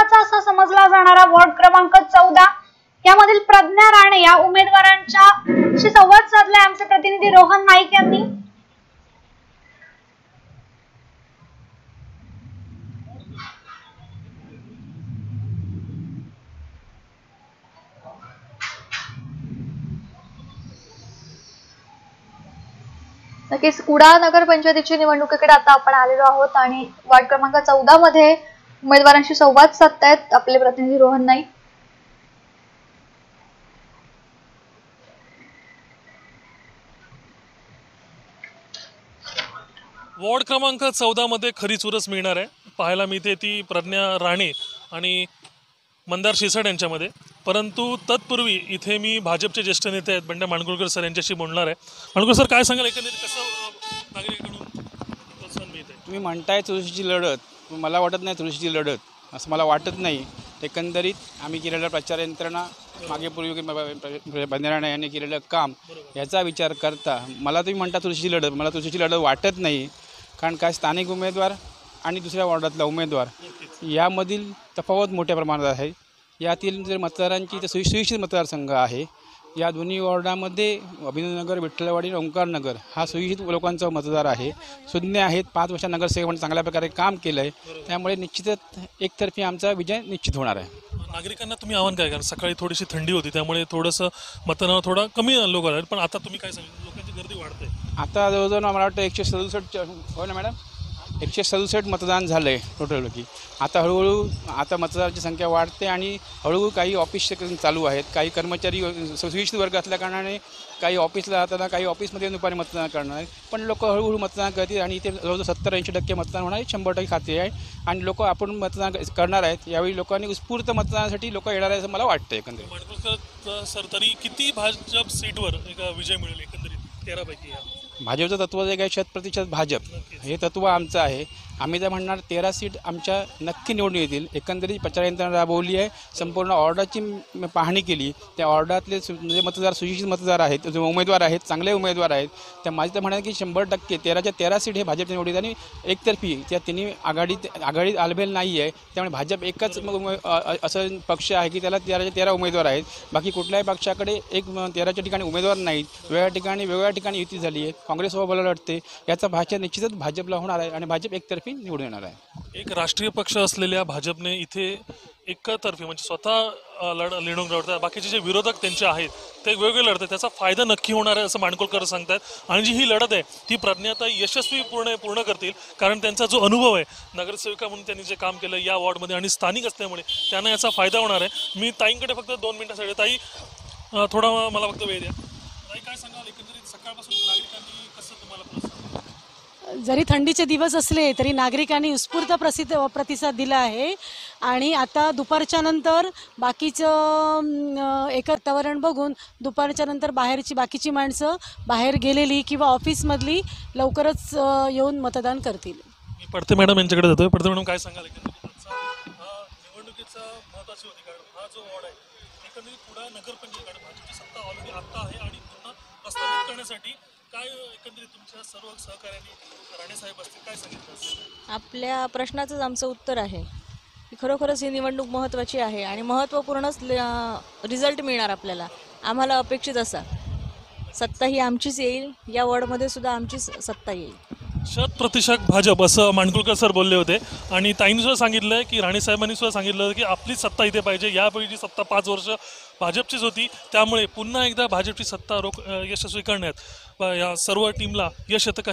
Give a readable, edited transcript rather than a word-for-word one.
महत्त्वाचा असा समजला जाणारा वॉर्ड क्रमांक 14 यामधील प्रज्ञा राणे या उमेदवारांशी संवाद साधलाय आमचे प्रतिनिधी रोहन नाईक यांनी। नक्कीच कुडाळ नगर पंचायतीची निवडणुकीकडे आता आपण आलेलो आहोत आणि वार्ड क्रमांक 14 मध्ये उमेदवारांशी संवाद साधतायत आपले प्रतिनिधी रोहन नाईक। वॉर्ड क्रमांक 14 मध्ये खरी चुरस मिळणार आहे। पाहायला मिळते ती प्रज्ञा राणे आणि मंदार शिरसाट यांच्यामध्ये, परंतु तत्पूर्वी इथे मी भाजपचे ज्येष्ठ नेते आहेत बंड्या माडगुळकर सर यांच्याशी बोलणार आहे। माडगुळकर सर, काय सांगाल एकंदरीत कसं नागरिकांकडून प्रोत्साहन मिळते? तुम्ही म्हणताय चुरशीची लढत, मला वाटत नाही चुरशीची लढत असं मला वाटत नाही। एकंदरीत आम्ही केलेला प्रचार यंत्रणा मागे पूर्वी बंड्या राणे यांनी केलेलं काम याचा विचार करता मला तुम्ही म्हणता चुरशीची लढत, मला चुरशीची लढत वाटत नाही। कारण काय स्थानिक उमेदवार आणि दुसऱ्या वॉर्डातला उमेदवार यामधील तफावत मोठ्या प्रमाणात आहे। यातील जर मतदारांची तर सुशिक्षित मतदारसंघ आहे। या दोन्ही वॉर्डामध्ये अभिनवनगर, विठ्ठलवाडी, ओंकारनगर हा सुशिक्षित लोकांचा मतदार आहे। सुज्ञ आहेत, 5 वर्ष नगरसेवकांनी चांगल्या प्रकारे काम केलं आहे, त्यामुळे निश्चितच एकतर्फी आमचा विजय निश्चित होणार आहे। नागरिकांना तुम्ही आव्हान काय कराल? सकाळी थोडीशी थंडी होती त्यामुळे थोडंसं मतदानावर थोडा कमी लोक आले, पण आता तुम्ही काय सांगितलं? लोकांची गर्दी वाढते। आता जवळजवळ मला वाटतं 167 हो ना मॅडम, 167 मतदान झालं आहे टोटल की। आता हळूहळू आता मतदारांची संख्या वाढते आणि हळूहळू काही ऑफिस चालू आहेत, काही कर्मचारी सुशिक्षित वर्ग असल्याकारणाने काही ऑफिसला जाताना काही ऑफिसमध्ये दुपारी मतदान करणार आहेत, पण लोक हळूहळू मतदान करतील आणि इथे जवळजवळ 70-80% मतदान होणार आहे। 100% खाते आहे आणि लोक आपण मतदान करणार आहेत। यावेळी लोकांनी उत्स्फूर्त मतदानासाठी लोक येणार आहेत असं मला वाटतं। एकंदरीत सर, तरी किती भाजप सीटवर एक विजय मिळेल एकंदरीत 13 पैकी? भाजपचं तत्व जे काय 100% भाजप हे तत्व आमचं आहे। आम्ही जर म्हणणार 13 सीट आमच्या नक्की निवडून येतील। एकंदरीत प्रचार यंत्रणा राबवली आहे, संपूर्ण ऑर्डाची पाहणी केली। त्या ऑर्डातले जे मतदार सुशिक्षित मतदार आहेत, जे उमेदवार आहेत, चांगले उमेदवार आहेत, त्या माझी तर म्हणणार की 100% 13च्या 13 सीट हे भाजपच्या निवडीत आणि एकतर्फी त्या तिन्ही आघाडीत आलबेल नाही आहे। त्यामुळे भाजप एकच असं पक्ष आहे की त्याला 13च्या 13 उमेदवार आहेत। बाकी कुठल्याही पक्षाकडे 13च्या ठिकाणी उमेदवार नाहीत, वेगवेगळ्या ठिकाणी युती झाली आहे। काँग्रेससोबत लढते, याचा भाषा निश्चितच भाजपला होणार आहे आणि भाजप एकतर्फी निवडून येणार आहे। एक राष्ट्रीय पक्ष असलेल्या भाजपने इथे एकतर्फी म्हणजे स्वतः निवडणूक लढतात, बाकीचे जे विरोधक त्यांचे आहेत ते वेगवेगळे लढतात, त्याचा फायदा नक्की होणार आहे असं माडगुळकर सांगतात। आणि जी ही लढत आहे ती प्रज्ञाता यशस्वी पूर्ण करतील, कारण त्यांचा जो अनुभव आहे नगरसेविका म्हणून त्यांनी जे काम केलं या वॉर्डमध्ये आणि स्थानिक असल्यामुळे त्यांना याचा फायदा होणार आहे। मी ताईंकडे फक्त 2 मिनिटासाठी, ताई थोडा मला फक्त वेळ द्या। ताई, काय सांगाल एकंदरीत सकाळपासून नागरिकांनी कसं तुम्हाला प्रोत्साहन? जरी थंडीचे दिवस असले तरी नागरिकांनी उत्स्फूर्त प्रतिसाद दिला आहे आणि आता दुपारच्या नंतर बाकीचं एक वातावरण बघून दुपारच्या नंतर बाकीची माणसं बाहेर गेलेली किंवा ऑफिसमधली लवकरच येऊन मतदान करतील। मी पडते मॅडम यांच्याकडे जातोय। पडते मॅडम, काय सांगाल निवडणुकीचा महत्त्वाची होती? कारण हा जो वॉर्ड आहे एकंदरीत कुडाळ नगर पंचायत भाजपची सत्ता ऑलरेडी आता आहे आणि पुन्हा प्रस्थापित करण्यासाठी काय एकंदरीत तुमच्या सर्व सहकार्यांनी राणे साहेब असतील काय सांगितलं? आपल्या प्रश्नाचंच आमचं उत्तर आहे की खरोखरच ही निवडणूक महत्त्वाची आहे आणि महत्त्वपूर्णच रिझल्ट मिळणार आपल्याला। आम्हाला अपेक्षित असा सत्ता ही आमचीच येईल, या वॉर्डमध्ये सुद्धा आमचीच सत्ता येईल। 100% भाजप असं माडगुळकर सर बोलले होते आणि ताईंनी सुद्धा सांगितलं की राणे साहेबांनी सुद्धा सांगितलं की आपली सत्ता इथे पाहिजे। यापैकी सत्ता 5 वर्ष भाजपचीच होती, त्यामुळे पुन्हा एकदा भाजपची सत्ता यशस्वी करण्यात या सर्व टीमला यश येतं।